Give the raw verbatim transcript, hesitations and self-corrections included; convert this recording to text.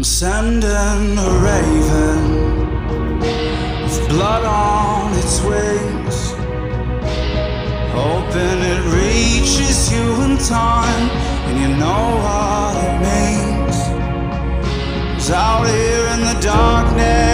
I'm sending a raven with blood on its wings, hoping it reaches you in time, and you know what it means. 'Cause out here in the darkness